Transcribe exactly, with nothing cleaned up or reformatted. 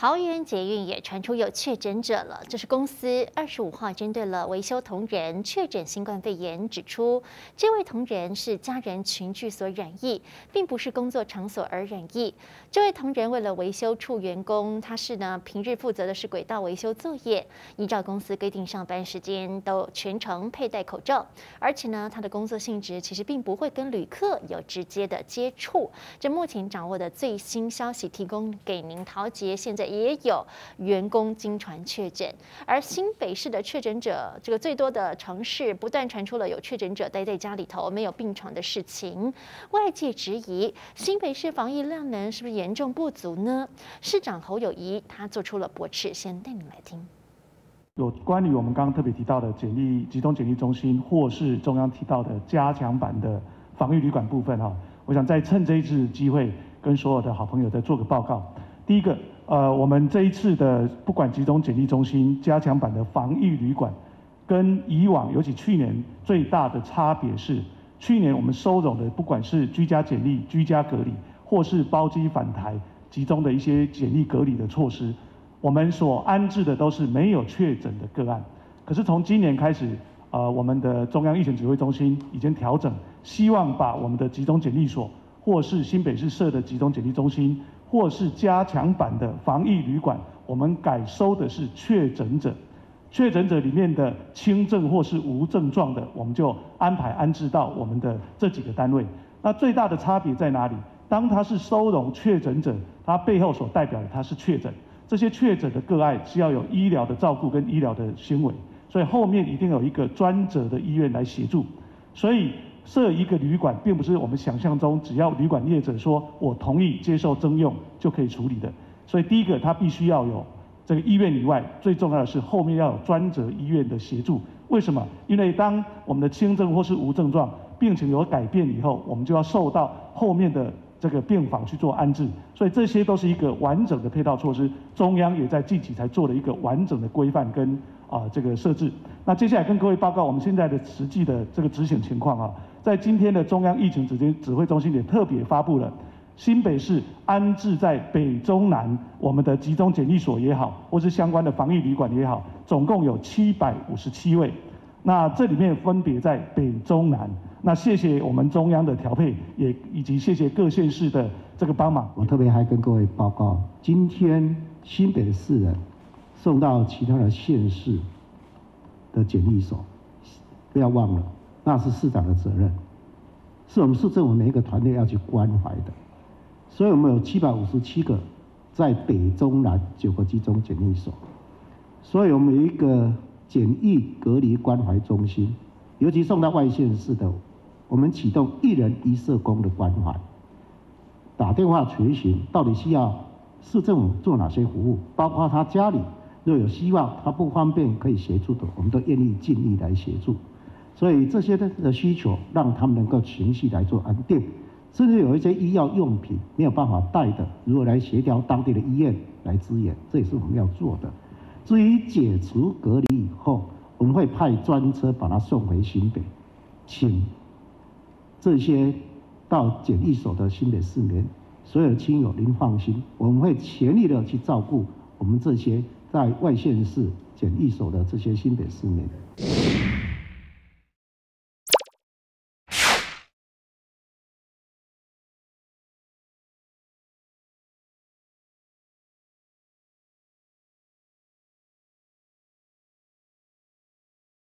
桃园捷运也传出有确诊者了，这是公司二十五号针对了维修同仁确诊新冠肺炎，指出这位同仁是家人群聚所染疫，并不是工作场所而染疫。这位同仁为了维修处员工，他是呢平日负责的是轨道维修作业，依照公司规定上班时间都全程佩戴口罩，而且呢他的工作性质其实并不会跟旅客有直接的接触。这目前掌握的最新消息提供给您，桃捷现在也有员工经传确诊，而新北市的确诊者，这个最多的城市不断传出了有确诊者待在家里头没有病床的事情，外界质疑新北市防疫量能是不是严重不足呢？市长侯友宜他做出了驳斥，先带您来听。 有关于我们刚刚特别提到的检疫集中检疫中心，或是中央提到的加强版的防疫旅馆部分哈，我想再趁这一次机会跟所有的好朋友再做个报告。第一个，呃，我们这一次的不管集中检疫中心、加强版的防疫旅馆，跟以往尤其去年最大的差别是，去年我们收容的不管是居家检疫、居家隔离，或是包机返台集中的一些检疫隔离的措施，我们所安置的都是没有确诊的个案。可是从今年开始，呃，我们的中央疫情指挥中心已经调整，希望把我们的集中检疫所，或是新北市设的集中检疫中心，或是加强版的防疫旅馆，我们改收的是确诊者。确诊者里面的轻症或是无症状的，我们就安排安置到我们的这几个单位。那最大的差别在哪里？当他是收容确诊者，他背后所代表的他是确诊，这些确诊的个案是要有医疗的照顾跟医疗的行为，所以后面一定有一个专责的医院来协助。所以设一个旅馆，并不是我们想象中只要旅馆业者说我同意接受征用就可以处理的。所以第一个，它必须要有这个医院以外，最重要的是后面要有专责医院的协助。为什么？因为当我们的轻症或是无症状病情有改变以后，我们就要受到后面的这个病房去做安置，所以这些都是一个完整的配套措施。中央也在近期才做了一个完整的规范跟啊这个设置。那接下来跟各位报告我们现在的实际的这个执行情况啊。在今天的中央疫情指挥指挥中心也特别发布了，新北市安置在北中南我们的集中检疫所也好，或是相关的防疫旅馆也好，总共有七百五十七位。那这里面分别在北中南。那谢谢我们中央的调配，也以及谢谢各县市的这个帮忙。 我特别还跟各位报告，今天新北市人送到其他的县市的检疫所，不要忘了。那是市长的责任，是我们市政府每一个团队要去关怀的。所以我们有七百五十七个在北中南九个集中检疫所，所以我们有一个检疫隔离关怀中心，尤其送到外县市的，我们启动一人一社工的关怀，打电话垂询到底需要市政府做哪些服务，包括他家里若有希望他不方便可以协助的，我们都愿意尽力来协助。所以这些的需求，让他们能够情绪来做安定，甚至有一些医药用品没有办法带的，如何来协调当地的医院来支援，这也是我们要做的。至于解除隔离以后，我们会派专车把他送回新北，请这些到检疫所的新北市民，所有的亲友您放心，我们会全力的去照顾我们这些在外县市检疫所的这些新北市民。